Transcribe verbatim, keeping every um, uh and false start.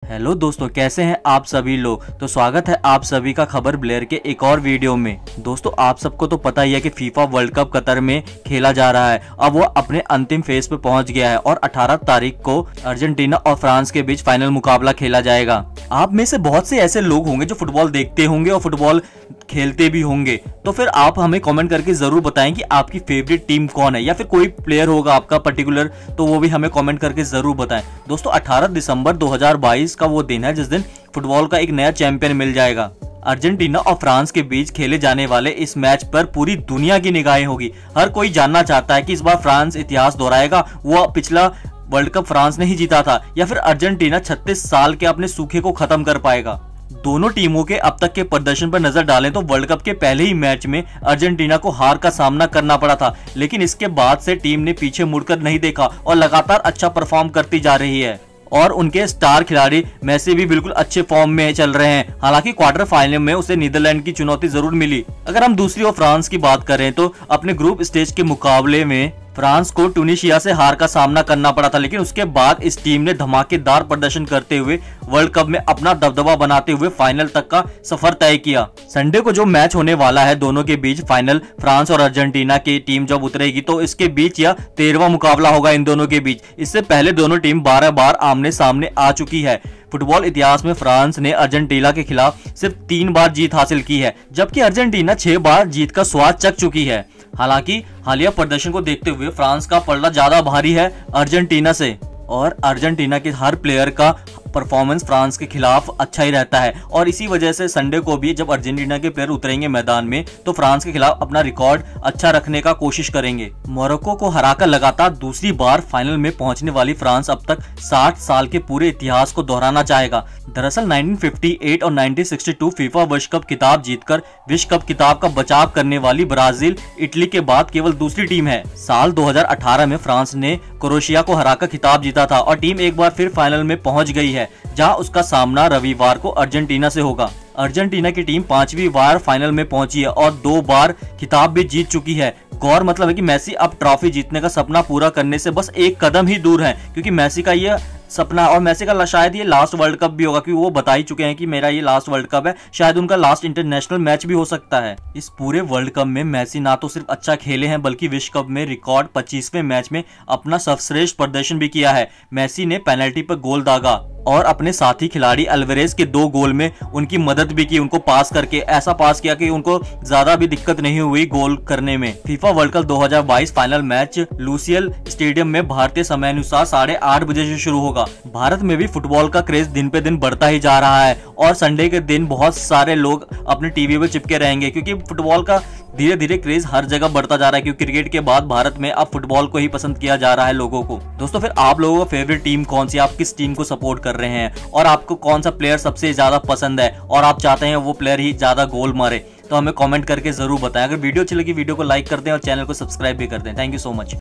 Hello दोस्तों, कैसे हैं आप सभी लोग। तो स्वागत है आप सभी का खबर ब्लेयर के एक और वीडियो में। दोस्तों, आप सबको तो पता ही है कि फीफा वर्ल्ड कप कतर में खेला जा रहा है। अब वो अपने अंतिम फेज पे पहुंच गया है और अठारह तारीख को अर्जेंटीना और फ्रांस के बीच फाइनल मुकाबला खेला जाएगा। आप में से बहुत से ऐसे लोग होंगे जो फुटबॉल देखते होंगे और फुटबॉल खेलते भी होंगे। तो फिर आप हमें कमेंट करके जरूर बताएं कि आपकी फेवरेट टीम कौन है, या फिर कोई प्लेयर होगा आपका पर्टिकुलर, तो वो भी हमें कमेंट करके जरूर बताएं। दोस्तों, अठारह दिसंबर दो हज़ार बाईस का वो दिन है जिस दिन फुटबॉल का एक नया चैंपियन मिल जाएगा। अर्जेंटीना और फ्रांस के बीच खेले जाने वाले इस मैच पर पूरी दुनिया की निगाहें होगी। हर कोई जानना चाहता है कि इस बार फ्रांस इतिहास दोहराएगा, वो पिछला वर्ल्ड कप फ्रांस ने ही जीता था, या फिर अर्जेंटीना छत्तीस साल के अपने सूखे को खत्म कर पाएगा। दोनों टीमों के अब तक के प्रदर्शन पर नजर डालें तो वर्ल्ड कप के पहले ही मैच में अर्जेंटीना को हार का सामना करना पड़ा था, लेकिन इसके बाद से टीम ने पीछे मुड़कर नहीं देखा और लगातार अच्छा परफॉर्म करती जा रही है। और उनके स्टार खिलाड़ी मेसी भी बिल्कुल अच्छे फॉर्म में चल रहे हैं। हालांकि क्वार्टर फाइनल में उसे नीदरलैंड की चुनौती जरूर मिली। अगर हम दूसरी ओर फ्रांस की बात करें तो अपने ग्रुप स्टेज के मुकाबले में फ्रांस को ट्यूनीशिया से हार का सामना करना पड़ा था, लेकिन उसके बाद इस टीम ने धमाकेदार प्रदर्शन करते हुए वर्ल्ड कप में अपना दबदबा बनाते हुए फाइनल तक का सफर तय किया। संडे को जो मैच होने वाला है दोनों के बीच फाइनल, फ्रांस और अर्जेंटीना की टीम जब उतरेगी तो इसके बीच यह तेरहवां मुकाबला होगा इन दोनों के बीच। इससे पहले दोनों टीम बारह बार आमने सामने आ चुकी है। फुटबॉल इतिहास में फ्रांस ने अर्जेंटीना के खिलाफ सिर्फ तीन बार जीत हासिल की है, जबकि अर्जेंटीना छह बार जीत का स्वाद चख चुकी है। हालांकि हालिया प्रदर्शन को देखते हुए फ्रांस का पलड़ा ज्यादा भारी है अर्जेंटीना से, और अर्जेंटीना के हर प्लेयर का परफॉर्मेंस फ्रांस के खिलाफ अच्छा ही रहता है। और इसी वजह से संडे को भी जब अर्जेंटीना के प्लेयर उतरेंगे मैदान में तो फ्रांस के खिलाफ अपना रिकॉर्ड अच्छा रखने का कोशिश करेंगे। मोरक्को को हराकर लगातार दूसरी बार फाइनल में पहुंचने वाली फ्रांस अब तक साठ साल के पूरे इतिहास को दोहराना चाहेगा। दरअसल उन्नीस सौ अट्ठावन और उन्नीस सौ बासठ फीफा विश्व कप खिताब जीतकर विश्व कप खिताब का बचाव करने वाली ब्राजील इटली के बाद केवल दूसरी टीम है। साल दो हज़ार अठारह में फ्रांस ने क्रोएशिया को हराकर खिताब जीता था और टीम एक बार फिर फाइनल में पहुंच गई है, जहां उसका सामना रविवार को अर्जेंटीना से होगा। अर्जेंटीना की टीम पांचवी बार फाइनल में पहुंची है और दो बार खिताब भी जीत चुकी है। गौर मतलब है कि मेसी अब ट्रॉफी जीतने का सपना पूरा करने से बस एक कदम ही दूर है, क्योंकि मेसी का यह सपना और मेसी का शायद ये लास्ट वर्ल्ड कप भी होगा, क्योंकि वो बता ही चुके हैं कि मेरा ये लास्ट वर्ल्ड कप है। शायद उनका लास्ट इंटरनेशनल मैच भी हो सकता है। इस पूरे वर्ल्ड कप में मेसी ना तो सिर्फ अच्छा खेले हैं बल्कि विश्व कप में रिकॉर्ड पच्चीसवें मैच में अपना सर्वश्रेष्ठ प्रदर्शन भी किया है। मेसी ने पेनल्टी पर गोल दागा और अपने साथी खिलाड़ी अल्वेरेज के दो गोल में उनकी मदद भी की, उनको पास करके ऐसा पास किया कि उनको ज्यादा भी दिक्कत नहीं हुई गोल करने में। फीफा वर्ल्ड कप दो हज़ार बाईस फाइनल मैच लुसियल स्टेडियम में भारतीय समय अनुसार साढ़े आठ बजे से शुरू होगा। भारत में भी फुटबॉल का क्रेज दिन पे दिन बढ़ता ही जा रहा है और संडे के दिन बहुत सारे लोग अपने टीवी पे चिपके रहेंगे, क्योंकि फुटबॉल का धीरे धीरे क्रेज हर जगह बढ़ता जा रहा है, क्योंकि क्रिकेट के बाद भारत में अब फुटबॉल को ही पसंद किया जा रहा है लोगों को। दोस्तों, फिर आप लोगों का फेवरेट टीम कौन सी, आप किस टीम को सपोर्ट कर रहे हैं और आपको कौन सा प्लेयर सबसे ज्यादा पसंद है और आप चाहते हैं वो प्लेयर ही ज्यादा गोल मारे, तो हमें कमेंट करके जरूर बताएं। अगर वीडियो अच्छी लगी वीडियो को लाइक कर दें और चैनल को सब्सक्राइब भी कर दें। Thank you so much.